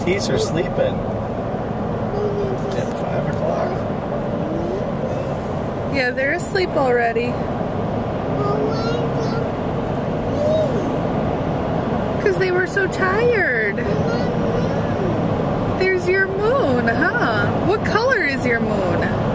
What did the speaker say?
geese are sleeping at 5 o'clock. Yeah, they're asleep already. Because they were so tired. There's your moon, huh? What color is your moon?